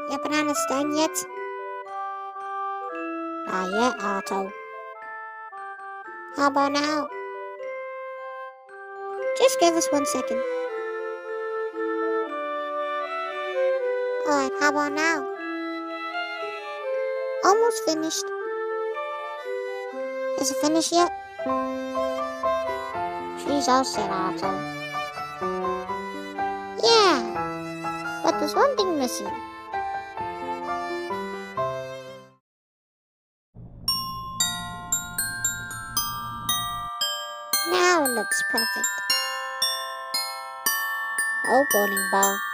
Your banana's done yet? Not yet, Otto. How about now? Just give us 1 second. Alright, how about now? Almost finished. Is it finished yet? She's all set, Otto. Yeah, but there's one thing missing. Now it looks perfect. Oh, bowling ball.